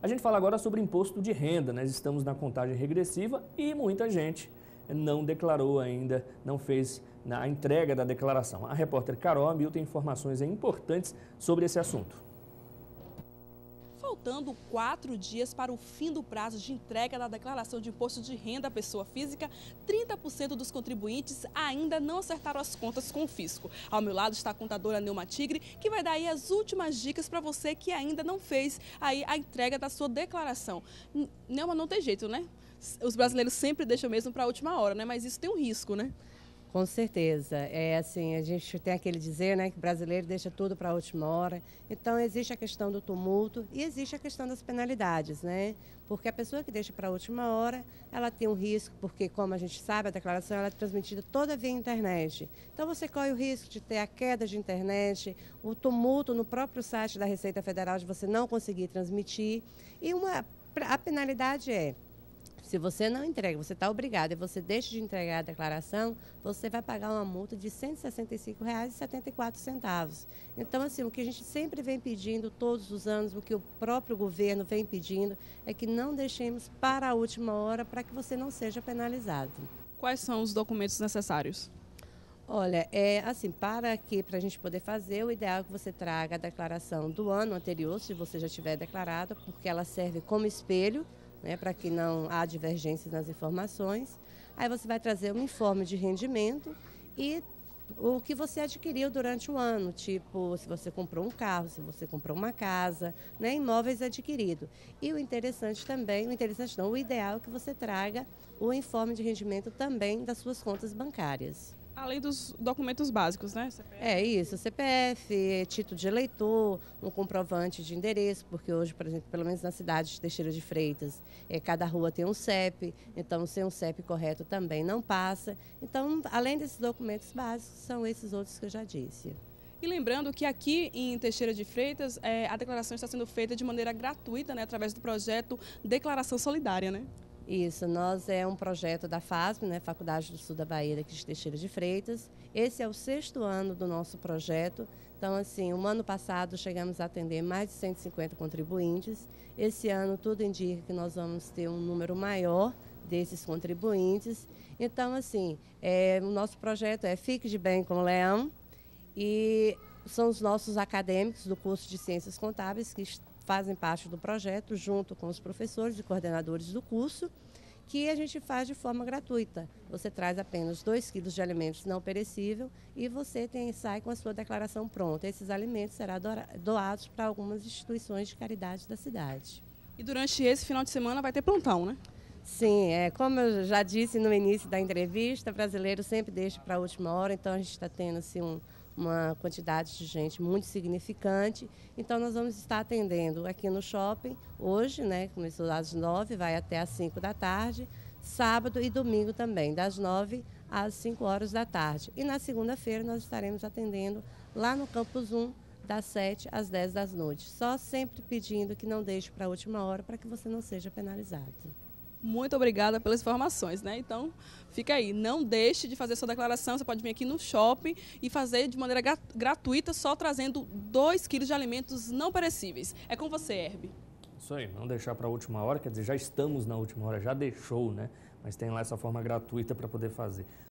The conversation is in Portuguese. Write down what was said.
A gente fala agora sobre imposto de renda. Nós estamos na contagem regressiva e muita gente não declarou ainda, não fez a entrega da declaração. A repórter Carol Amil tem informações importantes sobre esse assunto. Faltando 4 dias para o fim do prazo de entrega da declaração de imposto de renda à pessoa física, 30% dos contribuintes ainda não acertaram as contas com o fisco. Ao meu lado está a contadora Neuma Tigre, que vai dar aí as últimas dicas para você que ainda não fez aí a entrega da sua declaração. Neuma, não tem jeito, né? Os brasileiros sempre deixam mesmo para a última hora, né? Mas isso tem um risco, né? Com certeza. É assim, a gente tem aquele dizer, né, que o brasileiro deixa tudo para a última hora. Então, existe a questão do tumulto e existe a questão das penalidades, né? Porque a pessoa que deixa para a última hora, ela tem um risco, porque, como a gente sabe, a declaração ela é transmitida toda via internet. Então, você corre o risco de ter a queda de internet, o tumulto no próprio site da Receita Federal de você não conseguir transmitir. E a penalidade é: se você não entrega, você está obrigado e você deixa de entregar a declaração, você vai pagar uma multa de R$ 165,74. Então, assim, o que a gente sempre vem pedindo todos os anos, o que o próprio governo vem pedindo, é que não deixemos para a última hora para que você não seja penalizado. Quais são os documentos necessários? Olha, assim, para a gente poder fazer, o ideal é que você traga a declaração do ano anterior, se você já tiver declarado, porque ela serve como espelho, né, para que não há divergências nas informações. Aí você vai trazer um informe de rendimento e o que você adquiriu durante o ano, tipo, se você comprou um carro, se você comprou uma casa, né, imóveis adquiridos. E o interessante também, o ideal é que você traga o informe de rendimento também das suas contas bancárias. Além dos documentos básicos, né? CPF. É isso, CPF, título de eleitor, um comprovante de endereço, porque hoje, por exemplo, pelo menos na cidade de Teixeira de Freitas, cada rua tem um CEP, então sem um CEP correto também não passa. Então, além desses documentos básicos, são esses outros que eu já disse. E lembrando que aqui em Teixeira de Freitas, a declaração está sendo feita de maneira gratuita, né, através do projeto Declaração Solidária, né? Isso, nós é um projeto da FASB, né, Faculdade do Sul da Bahia, aqui de Teixeira de Freitas. Esse é o 6º ano do nosso projeto. Então, assim, o ano passado chegamos a atender mais de 150 contribuintes. Esse ano tudo indica que nós vamos ter um número maior desses contribuintes. Então, assim, o nosso projeto é Fique de Bem com o Leão e são os nossos acadêmicos do curso de Ciências Contábeis que fazem parte do projeto, junto com os professores e coordenadores do curso, que a gente faz de forma gratuita. Você traz apenas 2 quilos de alimentos não perecíveis e você sai com a sua declaração pronta. Esses alimentos serão doados para algumas instituições de caridade da cidade. E durante esse final de semana vai ter plantão, né? Sim, como eu já disse no início da entrevista, brasileiro sempre deixa para a última hora, então a gente está tendo assim, uma quantidade de gente muito significante. Então, nós vamos estar atendendo aqui no shopping hoje, né? Começou às 9, vai até às 5 da tarde, sábado e domingo também, das 9 às 5 horas da tarde. E na segunda-feira nós estaremos atendendo lá no Campus 1, das 7 às 10 da noite. Só sempre pedindo que não deixe para a última hora para que você não seja penalizado. Muito obrigada pelas informações, né? Então, fica aí, não deixe de fazer sua declaração, você pode vir aqui no shopping e fazer de maneira gratuita, só trazendo 2 quilos de alimentos não perecíveis. É com você, Herbie. Isso aí, não deixar para a última hora, quer dizer, já estamos na última hora, já deixou, né? Mas tem lá essa forma gratuita para poder fazer.